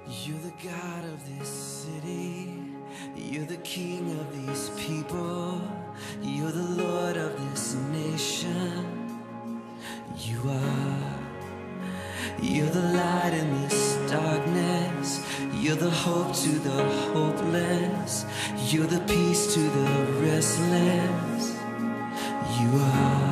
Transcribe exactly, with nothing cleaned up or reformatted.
You're the God of this city. You're the King of these people. You're the Lord of this nation. You are. You're the light in this darkness. You're the hope to the hopeless. You're the peace to the restless. You are.